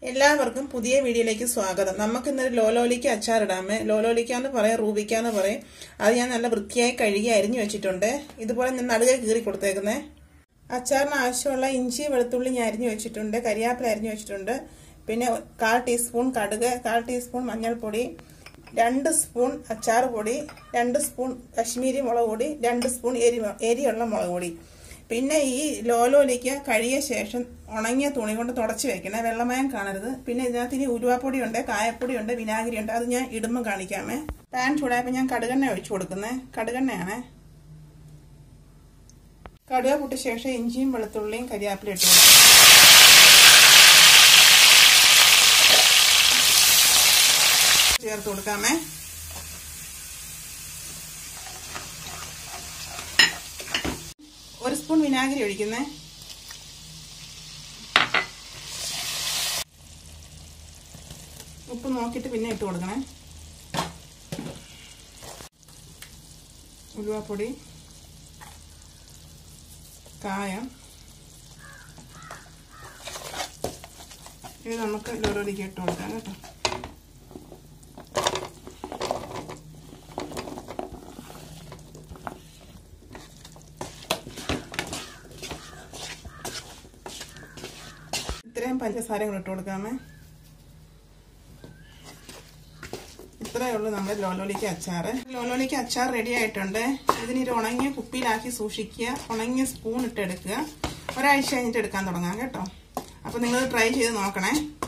എല്ലാവർക്കും പുതിയ വീഡിയോയിലേക്ക് സ്വാഗതം. നമുക്ക് ഇന്നൊരു ലോലോലിക്ക അച്ചാറിടാമേ. ലോലോലിക്ക എന്ന് പറയും, റൂബിക്ക എന്ന് പറയും. അത് ഞാൻ നല്ല വൃത്തിയായി കഴുകി അരിഞ്ഞു വെച്ചിട്ടുണ്ട്. ഇതുപോലെ ഞാൻ നടുകെ കീറി കൊടുത്തേക്കുന്നേ. അച്ചാറിന് ആവശ്യമുള്ള ഇഞ്ചി വെളുത്തുള്ളി ഞാൻ അരിഞ്ഞു വെച്ചിട്ടുണ്ട്. കരിയാപ്പില അരിഞ്ഞു വെച്ചിട്ടുണ്ട്. പിന്നെ 1/4 ടീസ്പൂൺ കടുക്, 1/4 ടീസ്പൂൺ മഞ്ഞൾപ്പൊടി, 2 സ്പൂൺ അച്ചാർ പൊടി, 2 സ്പൂൺ കശ്മീരി മുളക് പൊടി, 2 സ്പൂൺ എരിയുള്ള മുളക് പൊടി. പിന്നെ ഈ ലോലോലിക്ക കഴുകിയ ശേഷം ഉണങ്ങിയ തുണി കൊണ്ട് തുടച്ച് വെക്കണേ, വെള്ളമയം കാണരുത്. പിന്നെ ഇതിനകത്ത് ഇനി ഉലുവാപ്പൊടിയുണ്ട്, കായപ്പൊടിയുണ്ട്, വിനാഗിരിയുണ്ട്. അത് ഞാൻ ഇടുമ്പോൾ കാണിക്കാമേ. പാൻ ചൂടായപ്പോൾ ഞാൻ കടുകെണ്ണ ഒഴിച്ചു കൊടുക്കുന്നത്. കടുകെണ്ണയാണ്. കടുക് പൊട്ടിയ ശേഷം ഇഞ്ചിയും വെളുത്തുള്ളിയും കരിയാപ്പില ഇട്ട് കൊടുക്കും. ചേർത്ത് കൊടുക്കാമേ. ഒരു സ്പൂൺ വിനാഗിരി ഒഴിക്കുന്നേ. ഉപ്പ് നോക്കിയിട്ട് പിന്നെ ഇട്ട് കൊടുക്കണേ. ഉലുവാപ്പൊടി, കായം. ഇത് നമുക്ക് ലോലോലിക്ക ഇട്ട് കൊടുക്കാം കേട്ടോ. ഇത്രയും പഞ്ചസാര കൂടെ ഇട്ട് കൊടുക്കാമേ. ഇത്രയേ ഉള്ളൂ നമ്മുടെ ലോലോലിക്ക അച്ചാർ. ലോലോലിക്ക അച്ചാർ റെഡി ആയിട്ടുണ്ട്. ഇതിനൊരു ഉണങ്ങിയ കുപ്പിയിലാക്കി സൂക്ഷിക്കുക. ഉണങ്ങിയ സ്പൂൺ ഇട്ട് എടുക്കുക. ഒരാഴ്ച കഴിഞ്ഞിട്ട് എടുക്കാൻ തുടങ്ങാം കേട്ടോ. അപ്പോൾ നിങ്ങൾ ട്രൈ ചെയ്ത് നോക്കണേ.